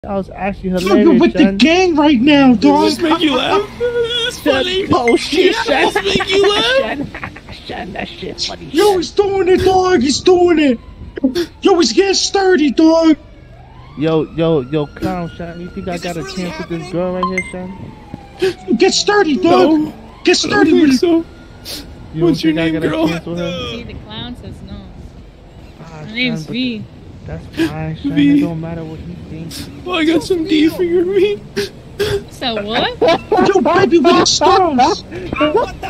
That was actually Yo, hilarious, you're with the gang right now, dog. Does this make you laugh? This is funny. Oh shit, Does this make you laugh? Shen, that shit funny. Yo, he's doing it, dog. He's doing it. Yo, he's getting sturdy, dog. Yo, clown, Shen. You think I got a chance with this girl right here, Shen? Get sturdy, dog. No. Get sturdy with it. So. You What's your think I name, got a girl? chance with her? See, the clown says no. Ah, My name's Shen, V. That's fine, Shen. V. It don't matter what he thinks. Oh, I got some D for your meat. So what? Yo, baby, with the stars.